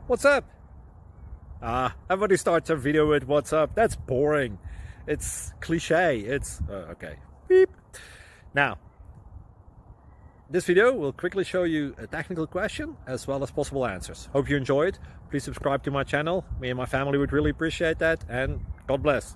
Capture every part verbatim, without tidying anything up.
What's up? Ah, everybody starts a video with what's up. That's boring. It's cliche. It's uh, okay. Beep. Now, this video will quickly show you a technical question as well as possible answers. Hope you enjoyed. Please subscribe to my channel. Me and my family would really appreciate that, and God bless.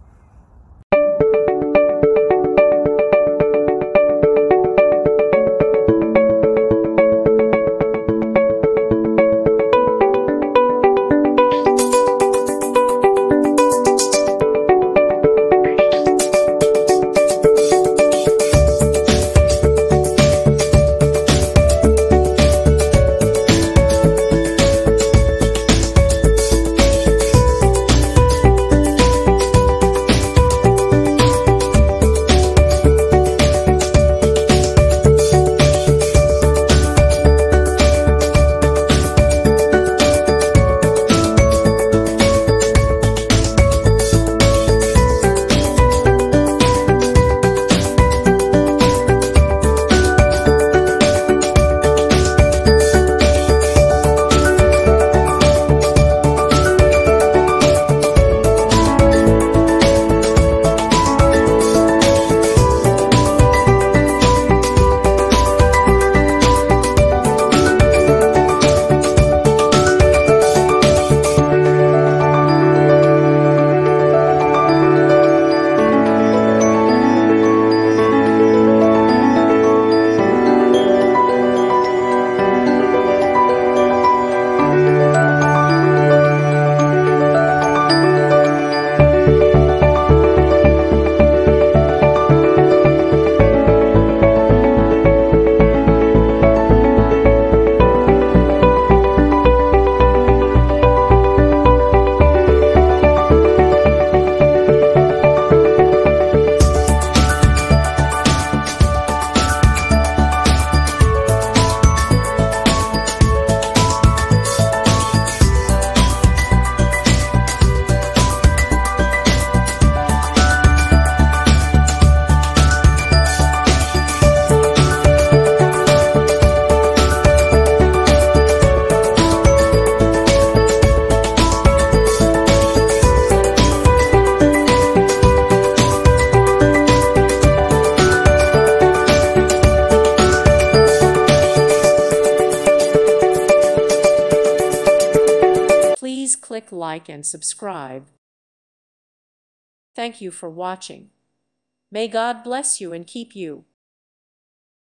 Please click like and subscribe. Thank you for watching. May God bless you and keep you.